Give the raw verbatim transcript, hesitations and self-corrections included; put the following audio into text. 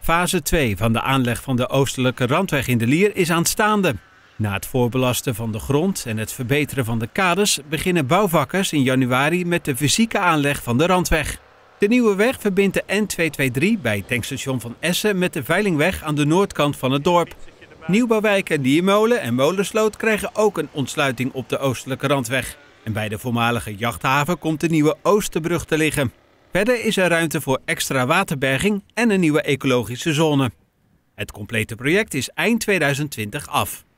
Fase twee van de aanleg van de oostelijke randweg in de Lier is aanstaande. Na het voorbelasten van de grond en het verbeteren van de kades beginnen bouwvakkers in januari met de fysieke aanleg van de randweg. De nieuwe weg verbindt de N tweehonderddraaienveertig bij het tankstation van Essen met de Veilingweg aan de noordkant van het dorp. Nieuwbouwwijken Niermolen en Molensloot krijgen ook een ontsluiting op de oostelijke randweg. En bij de voormalige jachthaven komt de nieuwe Oosterbrug te liggen. Verder is er ruimte voor extra waterberging en een nieuwe ecologische zone. Het complete project is eind tweeduizend twintig af.